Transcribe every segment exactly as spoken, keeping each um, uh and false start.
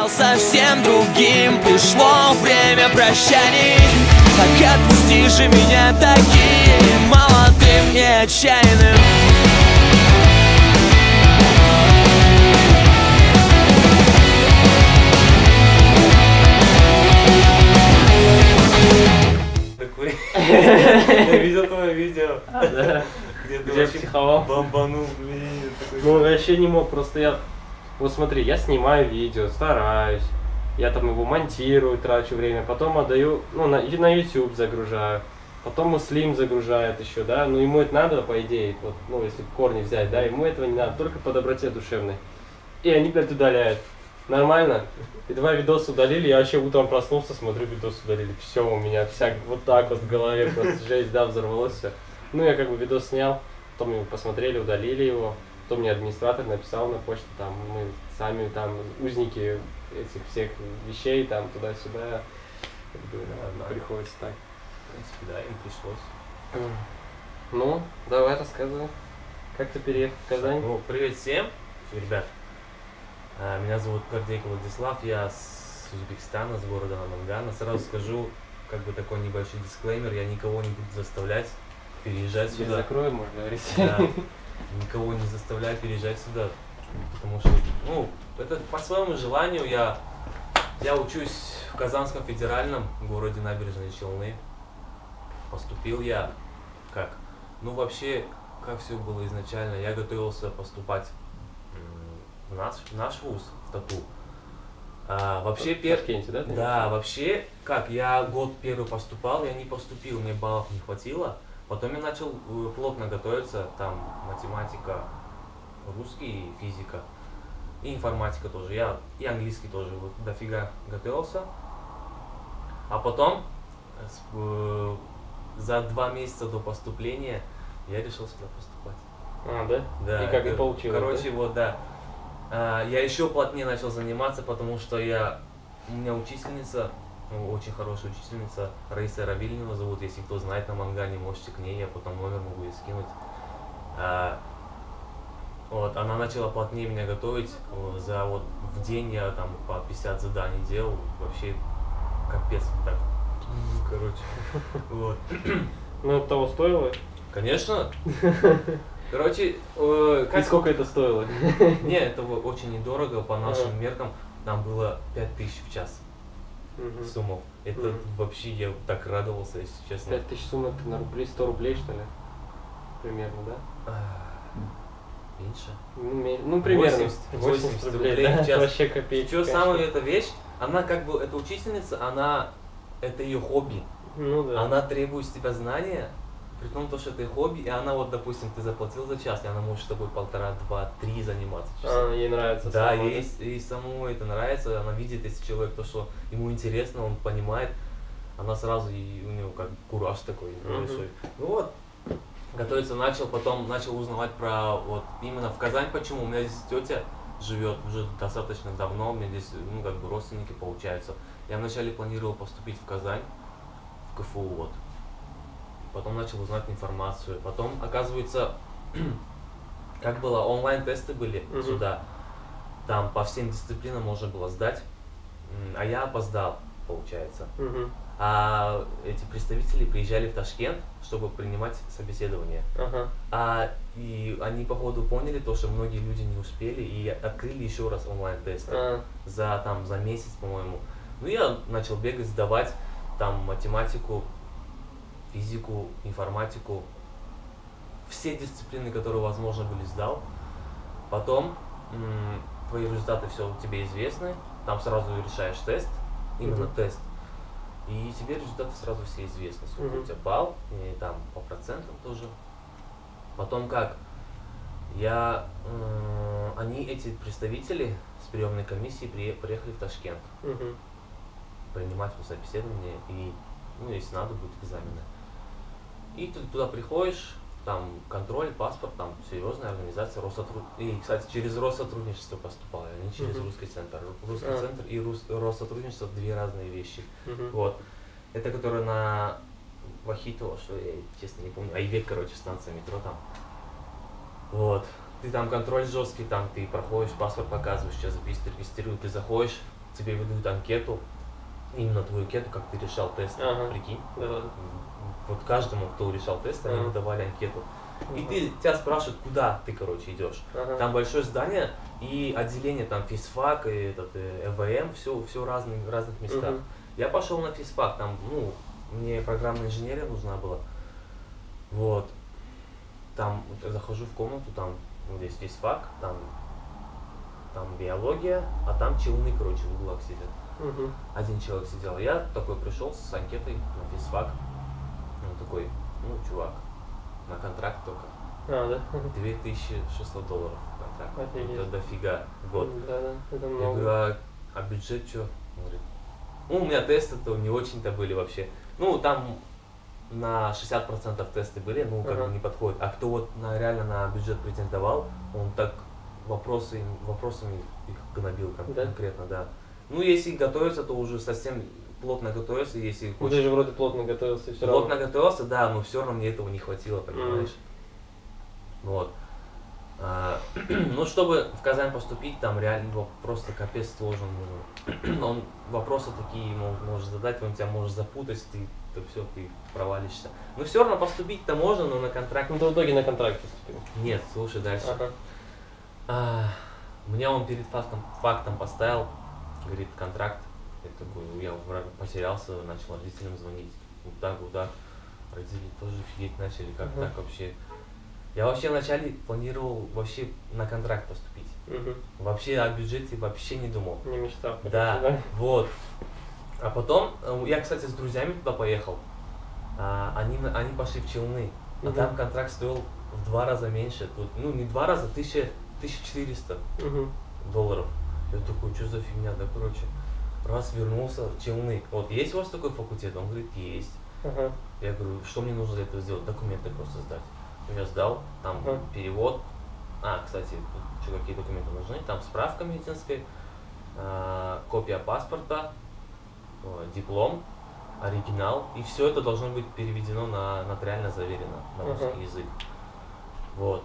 стал совсем другим. Пришло время прощаний, так отпусти же меня таким молодым и отчаянным. Я видел твое видео, где ты Я психовал. бомбанул, блин. Ну, вообще не мог, просто я... Вот смотри, я снимаю видео, стараюсь, я там его монтирую, трачу время, потом отдаю, ну, на, на YouTube загружаю, потом Муслим загружает еще, да, ну, ему это надо, по идее, вот, ну, если в корне взять, да, ему этого не надо, только по доброте душевной. И они, блядь, удаляют. Нормально. И два видоса удалили, я вообще утром проснулся, смотрю, видос удалили. Все, у меня вся вот так вот в голове просто жесть, да, взорвалось все. Ну, я как бы видос снял, потом его посмотрели, удалили его. Потом мне администратор написал на почту, там, мы сами там узники этих всех вещей, там, туда-сюда. Как бы, да, приходится так. В принципе, да, им пришлось. Ну, давай рассказывай. Как ты переехал в Казань? Ну, привет всем, ребят. Меня зовут Гордейко Владислав, я с Узбекистана, с города Намангана. Сразу скажу, как бы такой небольшой дисклеймер, я никого не буду заставлять переезжать Теперь сюда. закроем, можно говорить. Да, никого не заставляю переезжать сюда, потому что, ну, это по своему желанию. Я, я учусь в Казанском федеральном городе Набережные Челны. Поступил я как? Ну, вообще, как все было изначально, я готовился поступать в наш, в наш вуз, в ТАТУ. А, вообще, в пер... Ташкенте, да? Да, вообще, как, я год первый поступал, я не поступил, мне баллов не хватило. Потом я начал плотно готовиться, там математика, русский, физика и информатика тоже. Я и английский тоже вот дофига готовился. А потом, э, за два месяца до поступления, я решил сюда поступать. А, да? Да. И как это, и получилось, короче, да? вот, да. А, я еще плотнее начал заниматься, потому что я, у меня учительница, ну, очень хорошая учительница, Раиса Равильева зовут, если кто знает на Мангане, можете к ней, я потом номер могу ей скинуть. А, вот, она начала плотнее меня готовить, за вот в день я там по пятьдесят заданий делал, вообще капец, так, короче, вот. Ну, это того стоило? Конечно. Короче, э, как... И сколько это стоило? Не, это очень недорого по нашим меркам, там было пять тысяч в час. Угу. Суммов. Это угу. Вообще я так радовался, если честно. пять тысяч сумм это на рубли, сто рублей что ли? Примерно, да? А, меньше? Ну, ми... ну примерно. восемьдесят, восемьдесят рублей, рублей да? в час. Вообще копейки. Что самая эта вещь, она как бы, эта учительница, она, это ее хобби. Ну да. Она требует с тебя знания, при том, что это хобби, и она вот, допустим, ты заплатил за час, и она может с тобой полтора, два, три заниматься. А, ей нравится. Да, само, ей, да? ей самому это нравится, она видит, если человек то, что ему интересно, он понимает, она сразу, и у него как кураж такой большой. Uh-huh. Ну вот, готовиться начал, потом начал узнавать про, вот, именно в Казань, почему, у меня здесь тетя живет уже достаточно давно, у меня здесь, ну, как бы родственники получаются. Я вначале планировал поступить в Казань, в КФУ, вот. Потом начал узнать информацию. Потом, оказывается, как было, онлайн-тесты были uh-huh. сюда. Там по всем дисциплинам можно было сдать. А я опоздал, получается. Uh-huh. А эти представители приезжали в Ташкент, чтобы принимать собеседование. Uh-huh. А, и они, походу, поняли то, что многие люди не успели, и открыли еще раз онлайн-тесты. Uh-huh. За, там, за месяц, по-моему. Ну, я начал бегать, сдавать там математику, физику, информатику, все дисциплины, которые возможно были, сдал. Потом м- твои результаты все тебе известны, там сразу решаешь тест, именно mm-hmm. тест, и тебе результаты сразу все известны, сколько mm-hmm. у тебя балл, и там по процентам тоже. Потом как? Я, м- они, эти представители с приемной комиссии при- приехали в Ташкент mm-hmm. принимать собеседование, и, ну, если надо, будут экзамены. И ты туда приходишь, там контроль, паспорт, там серьезная организация, Россотрудничество. И, кстати, через Россотрудничество поступал, а не через uh-huh. русский центр. Русский uh-huh. центр и Рус... Россотрудничество две разные вещи. Uh-huh. Вот. Это которое на Вахитово, что я честно не помню, Айвек, короче, станция метро там. Вот. Ты там контроль жесткий, там ты проходишь, паспорт показываешь, сейчас запись регистрируют, ты заходишь, тебе выдают анкету, именно твою анкету, как ты решал тест, Ага. прикинь. Да, да. Вот каждому, кто решал тест, они Ага. выдавали анкету. И Ага. ты, тебя спрашивают, куда ты, короче, идешь. Ага. Там большое здание и отделение, там физфак, и этот, э, ЭВМ, все, все разные, в разных местах. Мгм. Я пошел на физфак, там, ну, мне программная инженерия нужна была. Вот. Там вот я захожу в комнату, там вот здесь физфак, там, там биология, а там челны, короче, в углах сидят. Мгм. Один человек сидел. Я такой пришел с анкетой на физфак. Он такой, ну, чувак, на контракт только. А, да? две тысячи шестьсот долларов контракт. Офигеть. Это дофига в год. Да, да, это Я много. говорю, а, а бюджет что? Он говорит, ну, у меня тесты-то не очень-то были вообще. Ну, там на шестьдесят процентов тесты были, ну, как Ага. бы не подходит. А кто вот на, реально на бюджет претендовал, он так вопросы, вопросами их гнобил кон- Да? конкретно, да. Ну, если готовиться, то уже совсем плотно готовиться, если Ну, хочешь. ты же вроде плотно готовился, все Плотно равно. готовился, да, но все равно мне этого не хватило, понимаешь? Вот. А, ну, чтобы в Казань поступить, там реально его просто капец сложен. ну, Он вопросы такие ему может задать, он тебя может запутать, ты то все, ты провалишься. Но все равно поступить-то можно, но на контракт. Ну, ты в итоге на контракт поступил. Нет, слушай дальше. Ага. А, меня он перед фактом, фактом поставил, говорит, контракт. Я такой, я вра- потерялся, начал родителям звонить. Вот так, вот так. Родители тоже офигеть начали, как Ага. так вообще. Я вообще вначале планировал вообще на контракт поступить. Мгм. Вообще о бюджете вообще не думал. Не мечтал. Да, короче, вот. А потом, э, я, кстати, с друзьями туда поехал. А, они, на- они пошли в Челны. А Мгм. там контракт стоил в два раза меньше. Тут, ну, не два раза, тысяча, тысяча четыреста Мгм. долларов. Я такой, что за фигня, да, короче. Раз вернулся, Челны. Вот, есть у вас такой факультет? Он говорит, есть. Ага. Я говорю, что мне нужно для этого сделать? Документы просто сдать. Я сдал, там Ага. перевод. А, кстати, тут еще какие документы нужны. Там справка медицинская, а, копия паспорта, о, диплом, оригинал. И все это должно быть переведено на нотариально заверено на русский Ага. язык. Вот.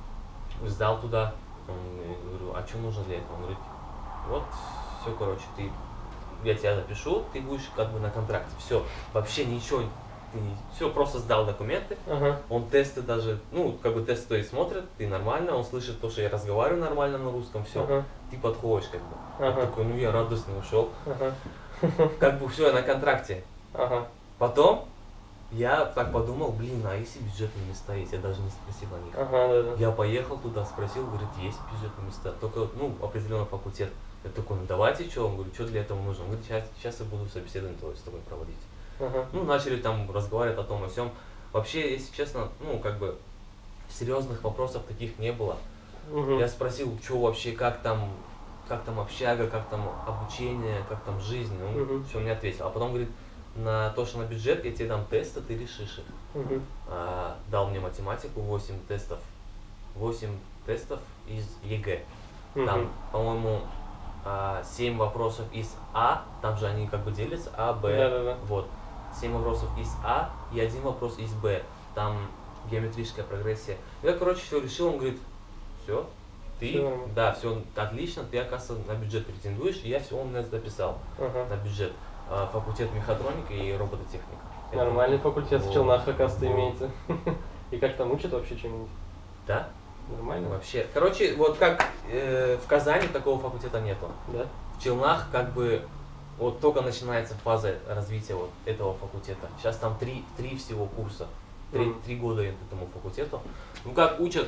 Сдал туда. Он, я говорю, а что нужно для этого? Он говорит, вот, все, короче, ты, я тебя запишу, ты будешь как бы на контракте. Все, вообще ничего, ты все, просто сдал документы. Ага. Он тесты даже, ну, как бы тест стоит, смотрит, ты нормально, он слышит то, что я разговариваю нормально на русском, все, Ага. ты подходишь как бы. Я Ага. такой, ну я радостно ушел. Ага. Как бы все, я на контракте. Ага. Потом я так подумал, блин, а если бюджетные места есть, я даже не спросил о них. Ага, да, да. Я поехал туда, спросил, говорит, есть бюджетные места, только, ну, определенный факультет. Я такой, ну давайте, что? Он говорит, что для этого нужно? Он говорит, сейчас, сейчас я буду собеседование твое с тобой проводить. Ага. Ну, начали там разговаривать о том, о сём. Вообще, если честно, ну, как бы, серьезных вопросов таких не было. Мгм. Я спросил, что вообще, как там, как там общага, как там обучение, как там жизнь. Он Мгм. все мне ответил. А потом говорит, на то, что на бюджет я тебе дам тесты, ты решишь их. Мгм. А, дал мне математику, восемь тестов. восемь тестов из ЕГЭ. Там, Мгм. по-моему, а, семь вопросов из А, там же они как бы делятся, А, Б. Да-да-да. Вот. семь вопросов из А и один вопрос из Б. Там геометрическая прогрессия. Я, короче, все решил, он говорит, все, ты, Всё нормально. да, все отлично, ты, оказывается, на бюджет претендуешь, и я все, он меня записал Ага. на бюджет. А, факультет мехатроника и робототехника. Я Нормальный думаю, факультет в вот, Челнах, оказывается, вот. имеется. И как там учат вообще чему-нибудь? Да? Нормально? Вообще. Короче, вот как э, в Казани такого факультета нету. Да? В Челнах как бы вот только начинается фаза развития вот этого факультета. Сейчас там три, три всего курса. Три, Мгм. три года этому факультету. Ну как учат,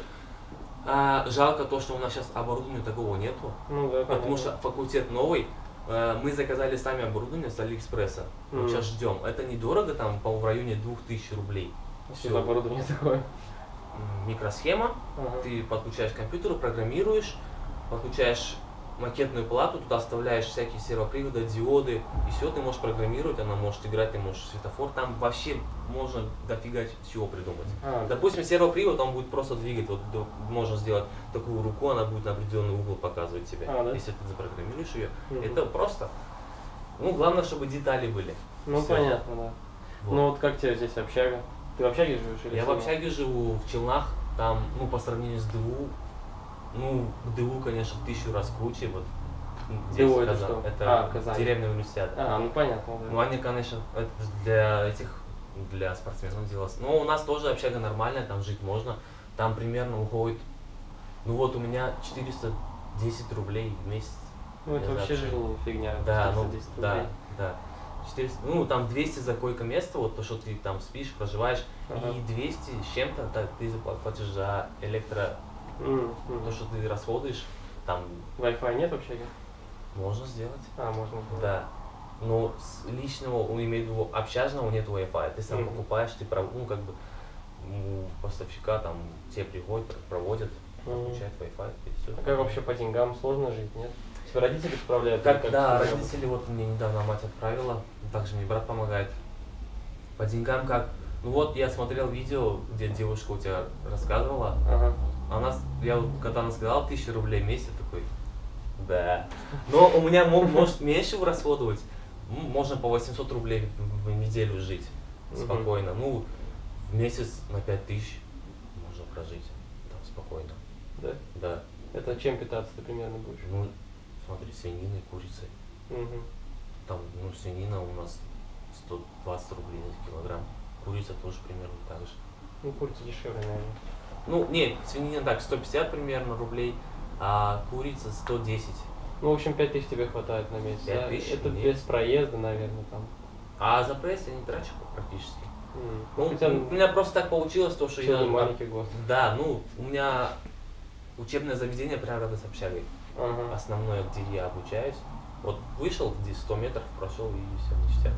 а, жалко то, что у нас сейчас оборудования такого нету. Ну да, Потому понятно. что факультет новый. Э, Мы заказали сами оборудование с Алиэкспресса. Вот Мгм. сейчас ждем. Это недорого, там, по в районе двух тысяч рублей. Что Всё. за оборудование такое? М, Микросхема. Ага. Ты подключаешь к компьютеру, программируешь, подключаешь макетную плату, туда вставляешь всякие сервоприводы, диоды, и все, ты можешь программировать, она может играть, ты можешь светофор, там вообще можно дофига чего придумать. А, Допустим, сервопривод, он будет просто двигать, вот до- можно сделать такую руку, она будет на определенный угол показывать тебе, А, да? если ты запрограммируешь ее. Мгм. Это просто, ну, главное, чтобы детали были. Ну Всё. понятно, да. Вот. Ну вот как тебе здесь общага? Ты в общаге живешь или Я в сам? общаге живу в Челнах, там, ну, по сравнению с ДУ, ну, ДУ, конечно, в тысячу раз круче, вот, здесь, Ой, это Казань. что? Это А, Казань. деревня Универсиада. А, ну понятно, да. Ну, они, конечно, это для этих, для спортсменов делалось. Но у нас тоже общага нормальная, там жить можно. Там примерно уходит, ну вот у меня четыреста десять рублей в месяц. Ну это Я вообще завтра- жизнь фигня. Да, ну, четыреста десять да, рублей. да. четыреста, ну там двести за койко-место, вот то, что ты там спишь, проживаешь, Ага. и двести с чем-то так, ты заплатишь за электро, М, м. то, что ты расходуешь, там Wi-Fi нет вообще? можно сделать. А, можно было. Да. Но с личного, ну, имею в виду, общажного нет Wi-Fi. Ты сам Мгм. покупаешь, ты пров- ну, как бы, у поставщика там тебе приходят, проводят, Мгм. подключают Wi-Fi, и все. А как вообще по деньгам сложно жить, нет? Тебе родители справляют? Как, или да, ты родители, вот мне недавно мать отправила, также мне брат помогает. По деньгам как? Ну вот я смотрел видео, где девушка у тебя рассказывала, Ага. она, с- я вот, когда она сказала тысячу рублей в месяц, я такой, да. Но у меня мо- может меньше расходовать, М, можно по восемьсот рублей в, в неделю жить Мгм. спокойно. Ну, в месяц на пять тысяч можно прожить, там, спокойно. Да? Да, Это чем питаться ты примерно будешь? ну, смотри, свининой, курицей. Мгм. Там, ну, свинина у нас сто двадцать рублей за килограмм. Курица тоже примерно так же. Ну, курица дешевле, наверное. Ну, нет, свинина так, сто пятьдесят примерно рублей, а курица сто десять. Ну, в общем, пять тысяч тебе хватает на месяц. пять да? тысяч? Это Нет. без проезда, наверное, там. А за проезд я не трачу практически. М. Ну, Хотя, у меня просто так получилось, то, что что я... не маленький год. Да, ну, у меня учебное заведение прямо рядом с общагой. Ага. Основное, где я обучаюсь. Вот вышел, здесь сто метров прошел и все, ништяк.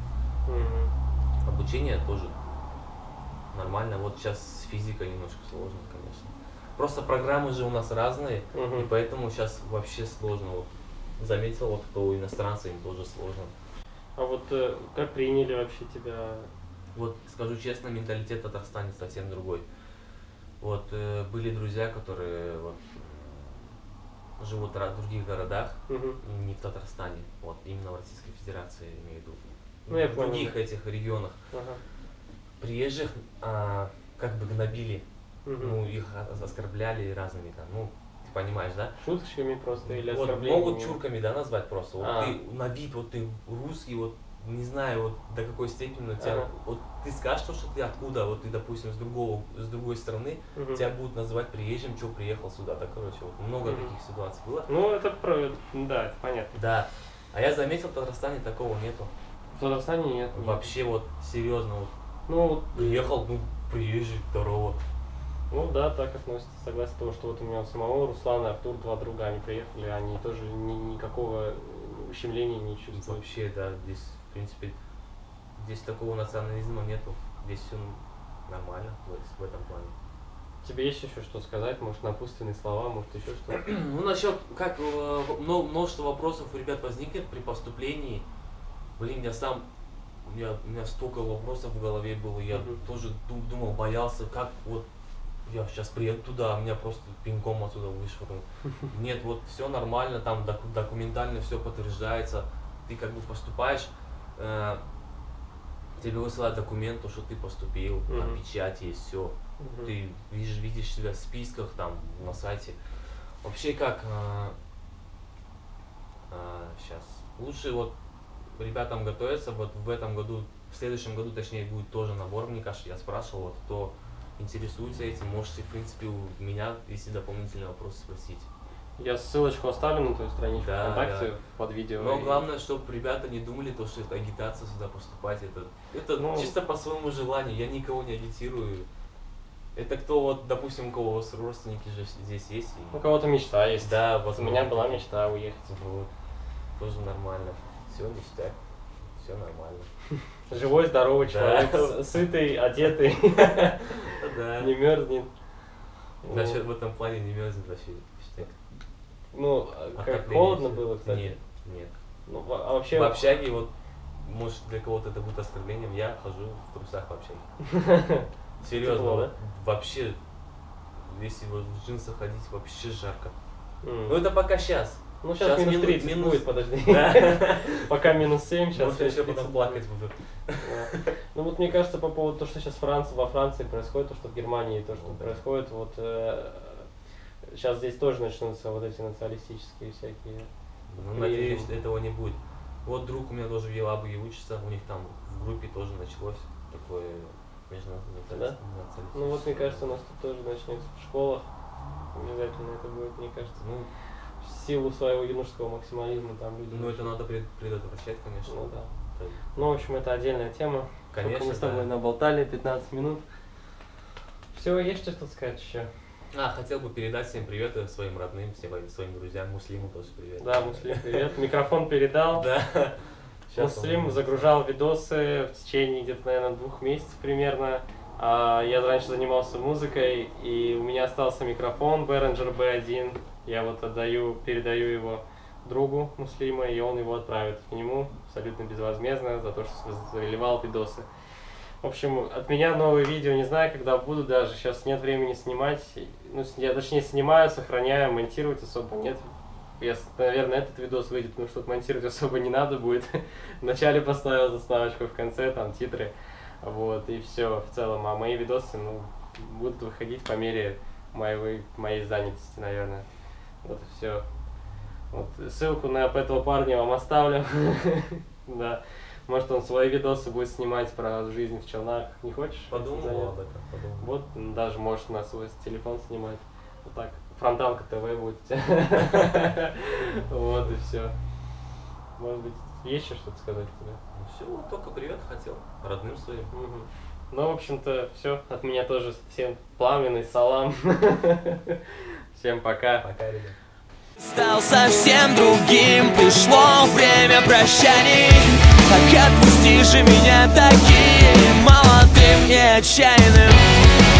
Мгм. Обучение тоже нормально. Вот сейчас с физикой немножко сложно, конечно. Просто программы же у нас разные, Мгм. и поэтому сейчас вообще сложно. Вот заметил, вот кто иностранцы, им тоже сложно. А вот э, как приняли вообще тебя? Вот скажу честно, менталитет в Татарстане совсем другой. Вот э, были друзья, которые вот, э, живут в ра- других городах, Мгм. не в Татарстане, вот именно в Российской Федерации, я имею в виду. Ну, я в понял, других да. этих регионах. Ага. Приезжих а, как бы гнобили, Мгм. ну их о- оскорбляли разными там, ну ты понимаешь, да? Шуточками просто или Вот оскорблениями? могут чурками, да, назвать просто. Вот А. ты на вид, вот ты русский, вот не знаю, вот до какой степени у тебя, Ага. вот ты скажешь, что ты откуда, вот ты, допустим, с другого, с другой страны, Мгм. тебя будут называть приезжим, что приехал сюда, так, короче, вот много Мгм. таких ситуаций было. Ну, это про... Да, это понятно. Да, а я заметил, в Татарстане такого нету. В Татарстане нет. нет. Вообще вот, серьезно, вот Ну, приехал, ну, приезжий, здорово. ну да, так относятся. Согласен, потому что вот у меня у самого Руслана, Артур, два друга, они приехали, они тоже ни, никакого ущемления не чувствуют. Вообще, да, здесь, в принципе, здесь такого национализма нету. Здесь все нормально в, в этом плане. Тебе есть еще что сказать? Может, напутственные слова, может, еще что-то? Ну, насчет, как э, мно- множество вопросов у ребят возникнет при поступлении. Блин, я сам, у меня, у меня столько вопросов в голове было, я Мгм. тоже ду- думал, боялся, как вот я сейчас приеду туда, а меня просто пинком отсюда вышвырнут. Нет, вот все нормально, там доку- документально все подтверждается. Ты как бы поступаешь, э, тебе высылают документ, то, что ты поступил, там Мгм. печать есть, все. Мгм. Ты видишь, видишь себя в списках там на сайте. Вообще как сейчас лучше вот ребятам готовиться, вот в этом году, в следующем году, точнее, будет тоже набор, мне кажется, я спрашивал, вот кто интересуется этим, можете, в принципе, у меня, если дополнительные вопросы, спросить. Я ссылочку оставлю на твою страничку Да, ВКонтакте да. под видео. Но и- главное, чтобы ребята не думали, то, что это агитация сюда поступать, это, это Ну. чисто по своему желанию, я никого не агитирую. Это кто вот, допустим, у кого с- родственники же здесь есть. и- У кого-то мечта есть. Да, У возможно. меня была мечта уехать. Вот. Тоже нормально. Все ништяк. Все нормально. Живой, здоровый Да. человек, с- сытый, одетый, Да. не мерзнет. Насчет в этом плане не мерзнет вообще. ништяк. Ну, а как Отопление холодно всё. было, кстати? Нет, нет. Ну, а вообще... В общаге, вот, может для кого-то это будет оскорблением, я хожу в трусах в общаге. Серьезно, Тепло, вот, вообще, если вот в джинсах ходить, вообще жарко. М. Ну это пока сейчас. Ну, сейчас щас минус минус- тридцать минус- будет, подожди. Да. Пока минус семь, сейчас Может, я еще потом плакать буду. Да. Ну вот мне кажется, по поводу того, что сейчас Франция, во Франции происходит, то, что в Германии, то, что Ну, да. происходит, вот э, сейчас здесь тоже начнутся вот эти националистические всякие Ну, надеюсь, этого не будет. Вот друг у меня тоже в Елабуге учится, у них там в группе тоже началось такое межнациональное. Да? Ну вот, мне кажется, у нас тут тоже начнется в школах. Обязательно это будет, мне кажется. Ну, в силу своего юношеского максимализма там люди... Ну, это надо предотвращать, конечно. Ну, да. Это... Ну, в общем, это отдельная тема. Конечно, Только мы с тобой да. наболтали пятнадцать минут. Все, есть что-то сказать еще? А, хотел бы передать всем привет своим родным, всем своим друзьям, Муслиму тоже привет. Да, Муслим, привет. Микрофон передал. Да. Муслим загружал видосы в течение где-то, наверное, двух месяцев примерно. А я раньше занимался музыкой, и у меня остался микрофон Behringer би один. Я вот отдаю, передаю его другу Муслима, и он его отправит к нему абсолютно безвозмездно за то, что заливал видосы. В общем, от меня новые видео не знаю, когда будут даже. Сейчас нет времени снимать. Ну, я точнее снимаю, сохраняю, монтировать особо нет. Я, наверное, этот видос выйдет, потому что монтировать особо не надо будет. Вначале поставил заставочку, в конце там титры. Вот, и все в целом. А мои видосы, ну, будут выходить по мере моей, моей занятости, наверное. Вот и все. Вот, ссылку на этого парня вам оставлю. Да. Может, он свои видосы будет снимать про жизнь в Челнах. Не хочешь? Подумал об этом, подумал. Вот, даже может на свой телефон снимать. Вот так. Фронталка ТВ будет. Вот и все. Может быть, есть еще что-то сказать тебе? Ну все, только привет хотел. Родным своим. Ну, в общем-то, все. От меня тоже всем пламенный салам. Всем пока. Пока, ребят. Стал совсем другим, пришло время прощаний. Так отпусти же меня таким молодым и отчаянным.